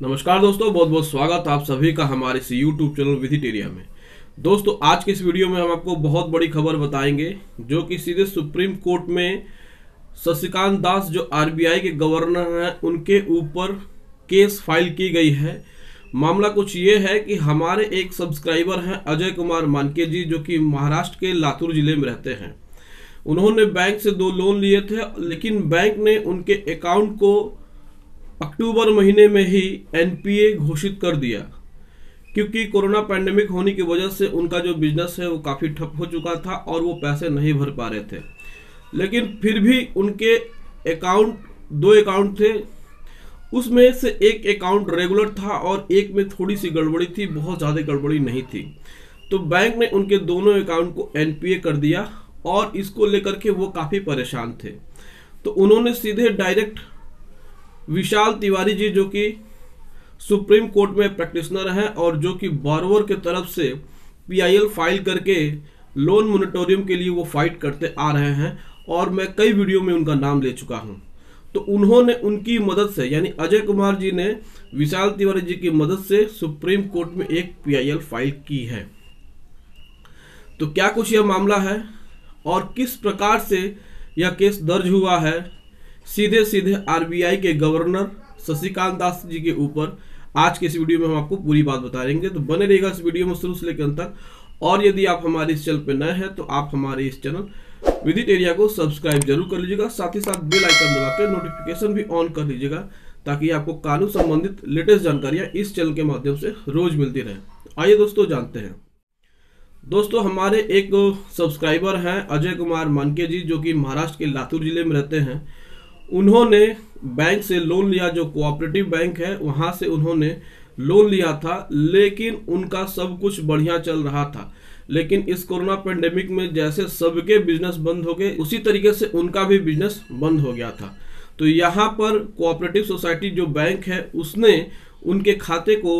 नमस्कार दोस्तों, बहुत बहुत स्वागत आप सभी का हमारे इस YouTube चैनल विजिटेरिया में। दोस्तों, आज के इस वीडियो में हम आपको बहुत बड़ी खबर बताएंगे जो कि सीधे सुप्रीम कोर्ट में शशिकांत दास जो RBI के गवर्नर हैं उनके ऊपर केस फाइल की गई है। मामला कुछ ये है कि हमारे एक सब्सक्राइबर हैं अजय कुमार मानके जी, जो कि महाराष्ट्र के लातूर जिले में रहते हैं। उन्होंने बैंक से 2 लोन लिए थे, लेकिन बैंक ने उनके अकाउंट को अक्टूबर महीने में ही NPA घोषित कर दिया, क्योंकि कोरोना पैंडेमिक होने की वजह से उनका जो बिजनेस है वो काफ़ी ठप हो चुका था और वो पैसे नहीं भर पा रहे थे। लेकिन फिर भी उनके अकाउंट 2 अकाउंट थे, उसमें से एक अकाउंट रेगुलर था और एक में थोड़ी सी गड़बड़ी थी, बहुत ज़्यादा गड़बड़ी नहीं थी। तो बैंक ने उनके दोनों अकाउंट को NPA कर दिया और इसको लेकर के वो काफ़ी परेशान थे। तो उन्होंने सीधे डायरेक्ट विशाल तिवारी जी, जो कि सुप्रीम कोर्ट में प्रैक्टिशनर हैं और जो कि बॉरोवर के तरफ से PIL फाइल करके लोन मोनिटोरियम के लिए वो फाइट करते आ रहे हैं और मैं कई वीडियो में उनका नाम ले चुका हूं। तो उन्होंने उनकी मदद से, यानी अजय कुमार जी ने विशाल तिवारी जी की मदद से सुप्रीम कोर्ट में एक PIL फाइल की है। तो क्या कुछ यह मामला है और किस प्रकार से यह केस दर्ज हुआ है सीधे सीधे RBI के गवर्नर शशिकांत दास जी के ऊपर, आज के इस वीडियो में हम आपको पूरी बात बताएंगे। तो बने रहेगा इस वीडियो में शुरू से लेकर अंत तक। और यदि आप हमारे इस चैनल पर नए हैं तो आप हमारे इस चैनल विजिटेरिया को सब्सक्राइब जरूर कर लीजिएगा, साथ ही साथ बेल आइकन दबा के नोटिफिकेशन भी ऑन कर लीजिएगा, ताकि आपको कानून संबंधित लेटेस्ट जानकारियां इस चैनल के माध्यम से रोज मिलती रहे। आइए दोस्तों जानते हैं। दोस्तों, हमारे एक सब्सक्राइबर हैं अजय कुमार मानके जी, जो कि महाराष्ट्र के लातूर जिले में रहते हैं। उन्होंने बैंक से लोन लिया, जो कोऑपरेटिव बैंक है वहां से उन्होंने लोन लिया था, लेकिन उनका सब कुछ बढ़िया चल रहा था। लेकिन इस कोरोना पेंडेमिक में जैसे सबके बिजनेस बंद हो गए, उसी तरीके से उनका भी बिजनेस बंद हो गया था। तो यहाँ पर कोऑपरेटिव सोसाइटी जो बैंक है उसने उनके खाते को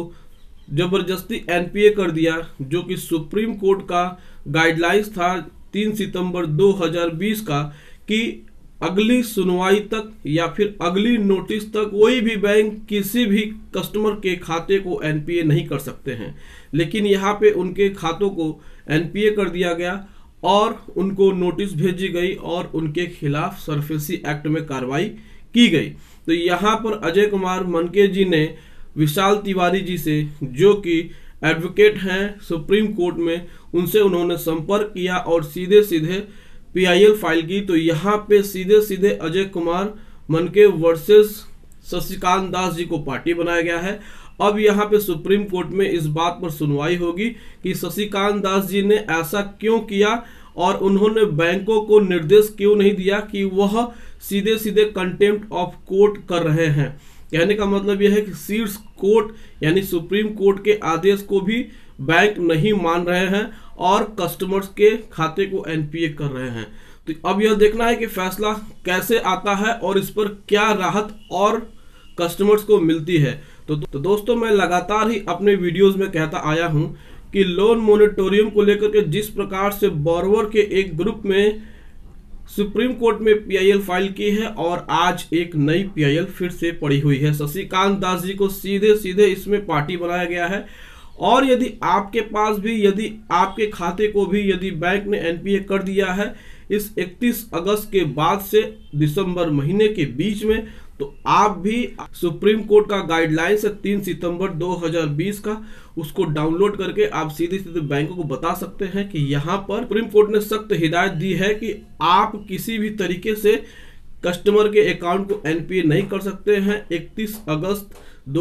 जबरदस्ती NPA कर दिया, जो कि सुप्रीम कोर्ट का गाइडलाइंस था 3 सितंबर 2020 का, कि अगली सुनवाई तक या फिर अगली नोटिस तक कोई भी बैंक किसी भी कस्टमर के खाते को NPA नहीं कर सकते हैं। लेकिन यहाँ पे उनके खातों को NPA कर दिया गया और उनको नोटिस भेजी गई और उनके खिलाफ सरफेसी एक्ट में कार्रवाई की गई। तो यहाँ पर अजय कुमार मानके जी ने विशाल तिवारी जी से, जो कि एडवोकेट हैं सुप्रीम कोर्ट में, उनसे उन्होंने संपर्क किया और सीधे सीधे PIL फाइल की। तो यहाँ पे सीधे सीधे अजय कुमार मानके वर्सेस शशिकांत दास जी को पार्टी बनाया गया है। अब यहाँ पे सुप्रीम कोर्ट में इस बात पर सुनवाई होगी कि शशिकांत दास जी ने ऐसा क्यों किया और उन्होंने बैंकों को निर्देश क्यों नहीं दिया कि वह सीधे सीधे कंटेम्प्ट ऑफ कोर्ट कर रहे हैं। कहने का मतलब यह है कि शीर्ष कोर्ट यानी सुप्रीम कोर्ट के आदेश को भी बैंक नहीं मान रहे हैं और कस्टमर्स के खाते को NPA कर रहे हैं। तो अब यह देखना है कि फैसला कैसे आता है और इस पर क्या राहत और कस्टमर्स को मिलती है। तो दोस्तों, मैं लगातार ही अपने वीडियोस में कहता आया हूं कि लोन मोनिटोरियम को लेकर के जिस प्रकार से बॉरोवर के एक ग्रुप में सुप्रीम कोर्ट में PIL फाइल की है और आज एक नई PIL फिर से पड़ी हुई है। शशिकांत दास जी को सीधे सीधे इसमें पार्टी बनाया गया है। और यदि आपके पास भी, यदि आपके खाते को भी यदि बैंक ने NPA कर दिया है इस 31 अगस्त के बाद से दिसंबर महीने के बीच में, तो आप भी सुप्रीम कोर्ट का गाइडलाइंस है 3 सितंबर 2020 का, उसको डाउनलोड करके आप सीधे सीधे बैंकों को बता सकते हैं कि यहाँ पर सुप्रीम कोर्ट ने सख्त हिदायत दी है कि आप किसी भी तरीके से कस्टमर के अकाउंट को NPA नहीं कर सकते हैं 31 अगस्त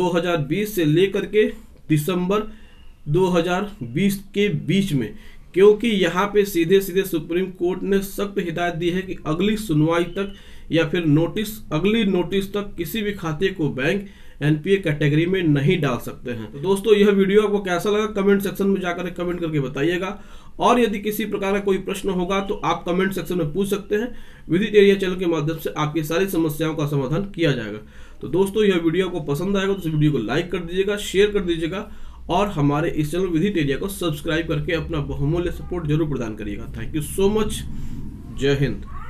2020 से लेकर के दिसंबर 2020 के बीच में, क्योंकि यहाँ पे सीधे सीधे सुप्रीम कोर्ट ने सख्त हिदायत दी है कि अगली सुनवाई तक या फिर अगली नोटिस तक किसी भी खाते को बैंक NPA कैटेगरी में नहीं डाल सकते हैं। तो दोस्तों, यह वीडियो आपको कैसा लगा कमेंट सेक्शन में जाकर कमेंट करके बताइएगा। और यदि किसी प्रकार का कोई प्रश्न होगा तो आप कमेंट सेक्शन में पूछ सकते हैं। विजिटेरिया चैनल के माध्यम से आपकी सारी समस्याओं का समाधान किया जाएगा। तो दोस्तों, यह वीडियो आपको पसंद आएगा तो इस वीडियो को लाइक कर दीजिएगा, शेयर कर दीजिएगा और हमारे इस चैनल विजिटेरिया को सब्सक्राइब करके अपना बहुमूल्य सपोर्ट जरूर प्रदान करिएगा। Thank you so much. जय हिंद।